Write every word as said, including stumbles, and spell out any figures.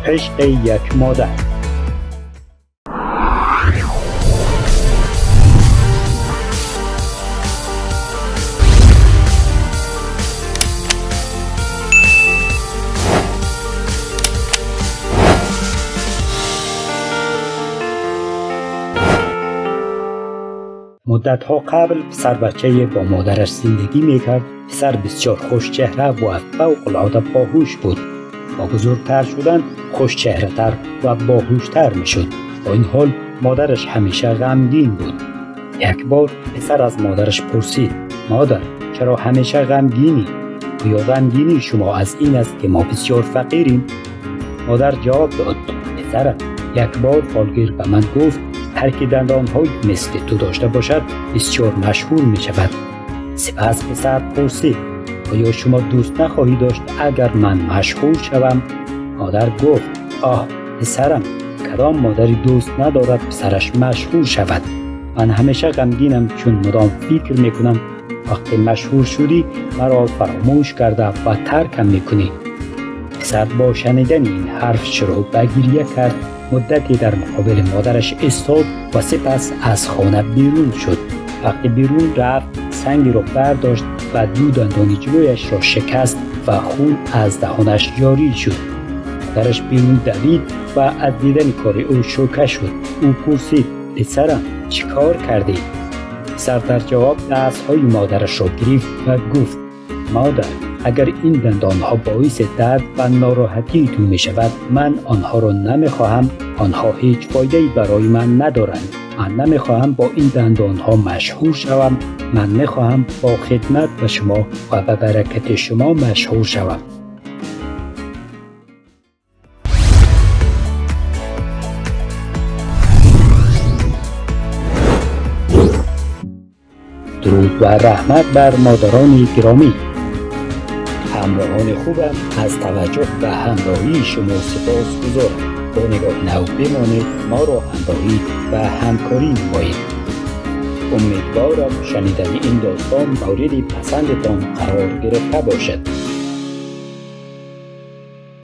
عشق یک مادر. مدتها قبل پسر بچه با مادرش زندگی میکرد. پسر بسیار خوش چهره و فوق العاده باهوش بود. با بزرگتر شدن خوش چهره تر و باهوشتر میشد. با این حال مادرش همیشه غمگین بود. یک بار پسر از مادرش پرسید: مادر، چرا همیشه غمگینی؟ یا غمگینی شما از این است که ما بسیار فقیریم؟ مادر جواب داد: پسرم، یک بار فالگیر به من گفت هر که دندان‌های مثل تو داشته باشد بسیار مشهور می شود. سپس پسر پرسید: آیا شما دوست نخواهی داشت اگر من مشهور شوم؟ مادر گفت: آه پسرم، کدام مادری دوست ندارد پسرش مشهور شود؟ من همیشه غمگینم چون مدام فکر میکنم وقتی مشهور شدی مرا فراموش کرده و ترکم میکنی. پسر با شنیدن این حرف شروع به گریه کرد. مدتی در مقابل مادرش ایستاد و سپس از خانه بیرون شد. وقتی بیرون رفت سنگی را برداشت و دو دندان جلویش را شکست و خون از دهانش جاری شد. مادرش بیرون دوید و از دیدن کار او شوکه شد. او پرسید: پسرم، چی کار کردی؟ پسر در جواب دستهای مادرش را گرفت و گفت: مادر، اگر این دندان ها باعث درد و ناراحتی تو می شود من آنها را نمی خواهم. آنها هیچ فایده برای من ندارند. من نمی خواهم با این دندان ها مشهور شوم. من می خواهم با خدمت به شما و به برکت شما مشهور شوم. درود و رحمت بر مادران گرامی. همراهان خوبم، از توجه و همراهی شما سپاس گذارم. با نگاه نو بمانید، ما را همراهی و همکاری نمایید. امیدوارم شنیدن این داستان مورد پسندتان قرار گرفته باشد.